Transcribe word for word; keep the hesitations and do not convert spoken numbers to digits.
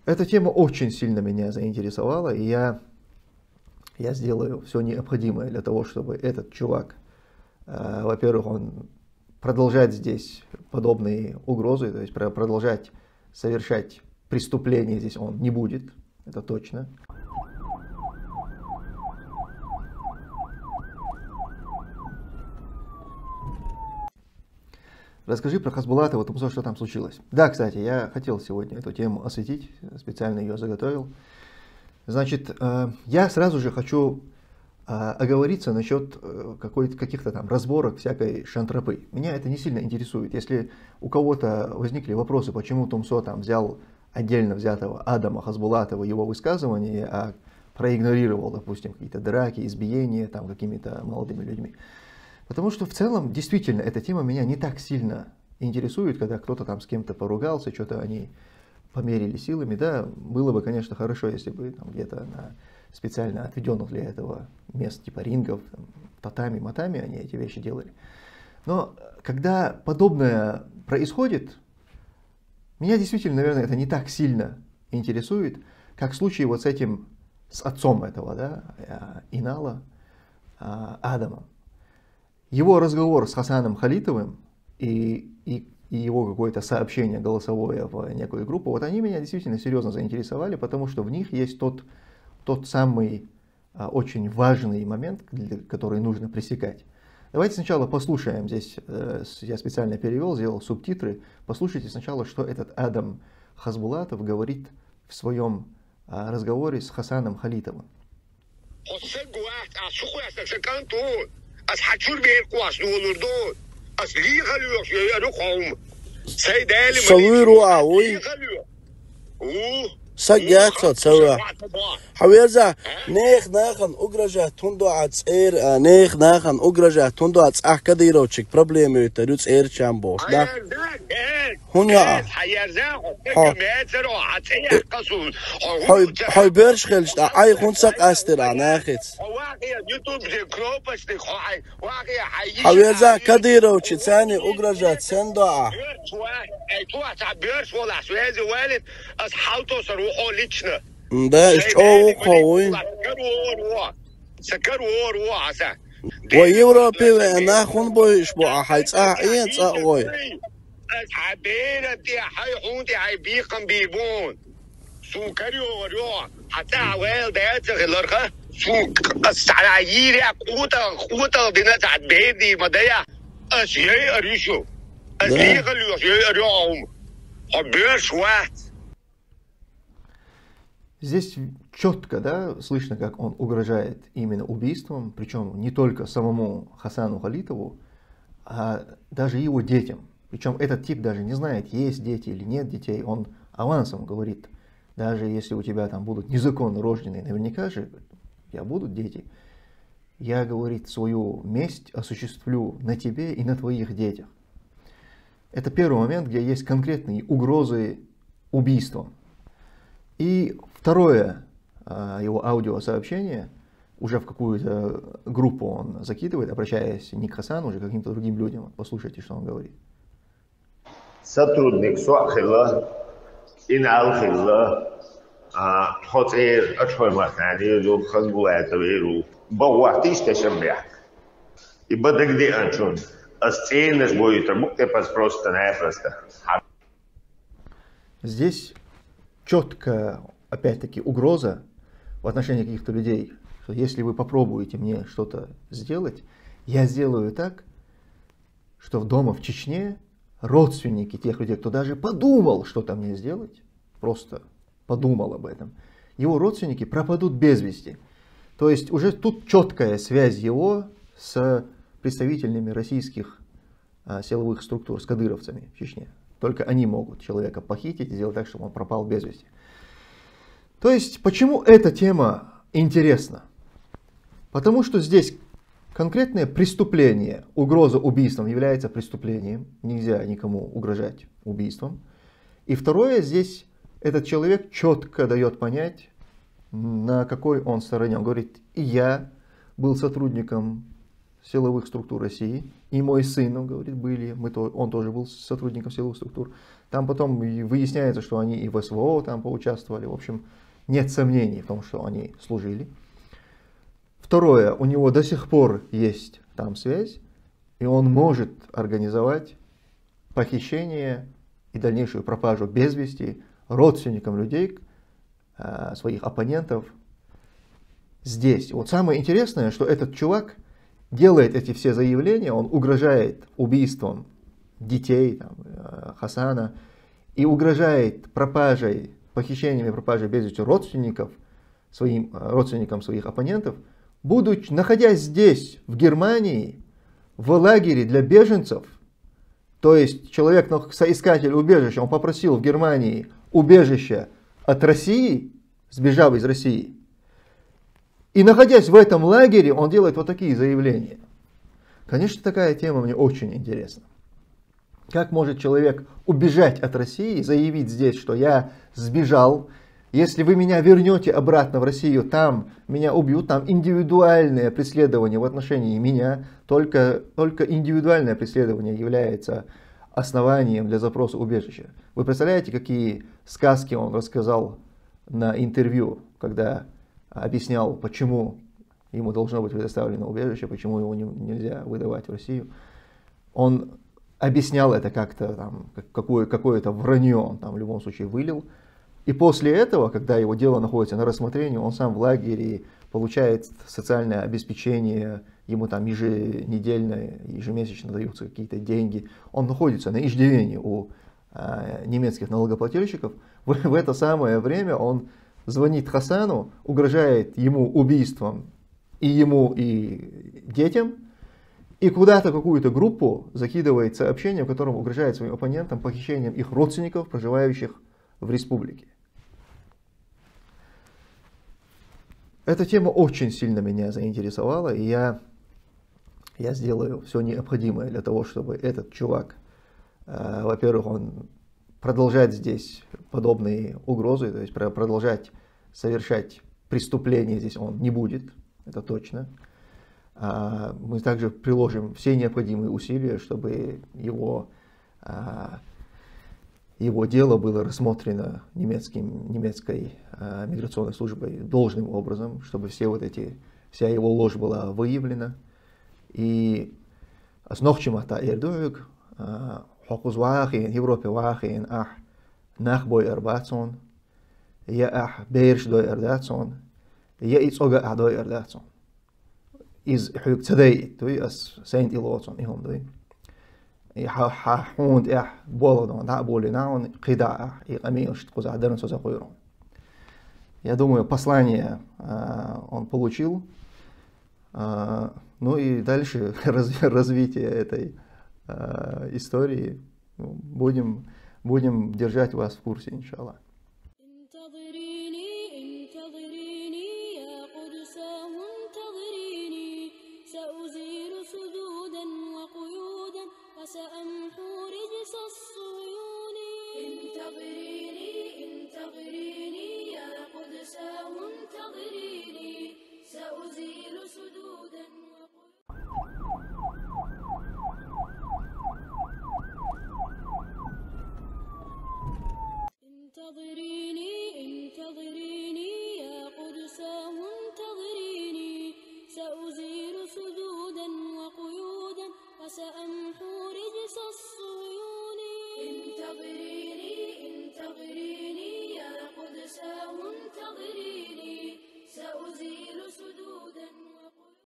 Эта тема очень сильно меня заинтересовала, и я, я сделаю все необходимое для того, чтобы этот чувак, э, во-первых, он продолжать здесь подобные угрозы, то есть продолжать совершать преступления здесь он не будет, это точно. Расскажи про Хасбулатова, Тумсо, что там случилось. Да, кстати, я хотел сегодня эту тему осветить, специально ее заготовил. Значит, я сразу же хочу оговориться насчет каких-то там разборок всякой шантропы. Меня это не сильно интересует. Если у кого-то возникли вопросы, почему Тумсо там взял отдельно взятого Адама Хасбулатова, его высказывания, а проигнорировал, допустим, какие-то драки, избиения там какими-то молодыми людьми. Потому что в целом, действительно, эта тема меня не так сильно интересует, когда кто-то там с кем-то поругался, что-то они померили силами. Да, было бы, конечно, хорошо, если бы там где-то на специально отведенных для этого мест, типа рингов, там, татами, матами, они эти вещи делали. Но когда подобное происходит, меня действительно, наверное, это не так сильно интересует, как в случае вот с этим, с отцом этого, да, Инала, Адамом. Его разговор с Хасаном Халитовым и, и, и его какое-то сообщение голосовое в некую группу, вот они меня действительно серьезно заинтересовали, потому что в них есть тот, тот самый а, очень важный момент, который нужно пресекать. Давайте сначала послушаем, здесь э, я специально перевел, сделал субтитры, послушайте сначала, что этот Адам Хасбулатов говорит в своем а, разговоре с Хасаном Халитовым. از حجور بیر قواس نولردو از لیغلو یا رو قوم سیدال سوي روعوي سجاكت سوا حويرزا نيخ ناخن أجرجة تندو عتسير نيخ ناخن أجرجة تندو عتس أحكديرو تشيك بروبليمي تروت إير شامبوس لا هون يا هاي هاي بيرش خلشت أي خنسق أستر ناخت حويرزا كديرو تشيتاني أجرجة تندو Да, что уховый. В Европе нахуй боишь, бо а хайц а ин ца ой. Здесь четко, да, слышно, как он угрожает именно убийством, причем не только самому Хасану Халитову, а даже его детям. Причем этот тип даже не знает, есть дети или нет детей. Он авансом говорит, даже если у тебя там будут незаконно рожденные, наверняка же у тебя будут дети. Я, говорит, свою месть осуществлю на тебе и на твоих детях. Это первый момент, где есть конкретные угрозы убийством. И второе его аудиосообщение, уже в какую-то группу он закидывает, обращаясь не к Хасану, уже к каким-то другим людям. Послушайте, что он говорит. Сотрудник Суахилла, Иналхилла, Хотер, Ачхоймахани, Жоб Хасбулатову, Бауахтиш Тешамбях. И Бадагди Анчун, Асценеш будет, Муктепас просто-напросто. Здесь четко, опять-таки, угроза в отношении каких-то людей, что если вы попробуете мне что-то сделать, я сделаю так, что в дома в Чечне родственники тех людей, кто даже подумал что-то мне сделать, просто подумал об этом, его родственники пропадут без вести. То есть уже тут четкая связь его с представителями российских а, силовых структур, с кадыровцами в Чечне. Только они могут человека похитить и сделать так, чтобы он пропал без вести. То есть, почему эта тема интересна? Потому что здесь конкретное преступление, угроза убийством является преступлением. Нельзя никому угрожать убийством. И второе, здесь этот человек четко дает понять, на какой он стороне. Он говорит, и я был сотрудником силовых структур России, и мой сын, он говорит, были, мы то, он тоже был сотрудником силовых структур. Там потом выясняется, что они и в СВО там поучаствовали, в общем, нет сомнений в том, что они служили. Второе, у него до сих пор есть там связь, и он может организовать похищение и дальнейшую пропажу без вести родственникам людей, своих оппонентов здесь. Вот самое интересное, что этот чувак делает эти все заявления, он угрожает убийством детей там, Хасана и угрожает пропажей, похищением и пропажей без вести родственников, своим, родственникам своих оппонентов, будучи, находясь здесь, в Германии, в лагере для беженцев. То есть человек, соискатель убежища, он попросил в Германии убежище от России, сбежав из России. И находясь в этом лагере, он делает вот такие заявления. Конечно, такая тема мне очень интересна. Как может человек убежать от России, заявить здесь, что я сбежал, если вы меня вернете обратно в Россию, там меня убьют, там индивидуальное преследование в отношении меня, только, только индивидуальное преследование является основанием для запроса убежища. Вы представляете, какие сказки он рассказал на интервью, когда объяснял, почему ему должно быть предоставлено убежище, почему его не, нельзя выдавать в Россию. Он объяснял это как-то, там, какое, какое-то вранье он там в любом случае вылил. И после этого, когда его дело находится на рассмотрении, он сам в лагере получает социальное обеспечение, ему там еженедельно, ежемесячно даются какие-то деньги. Он находится на иждивении у э, немецких налогоплательщиков. В, в это самое время он звонит Хасану, угрожает ему убийством и ему, и детям, и куда-то какую-то группу закидывает сообщение, в котором угрожает своим оппонентам похищением их родственников, проживающих в республике. Эта тема очень сильно меня заинтересовала, и я, я сделаю все необходимое для того, чтобы этот чувак, э, во-первых, он продолжать здесь подобные угрозы, то есть продолжать совершать преступления здесь он не будет, это точно. А мы также приложим все необходимые усилия, чтобы его, а, его дело было рассмотрено немецким, немецкой а, миграционной службой должным образом, чтобы все вот эти, вся его ложь была выявлена. И основчимата эрдуг хокуз вахин, Европе вахин, ах, нахбой эрбацон, я ах, бейрш дой эрдацон, я ицога адой эрдацон. Из хюк цадей, то есть сент илотсон ихом дой. И ха ха хунд ях болодон, да боли наон, кида ах, и амилш ткуза дерн созахуйрон. Я думаю, послание uh, он получил. Uh, ну и дальше развитие этой uh, истории будем, будем держать вас в курсе, иншаллах. سأمحو رجس الصيون انتظريني انتظريني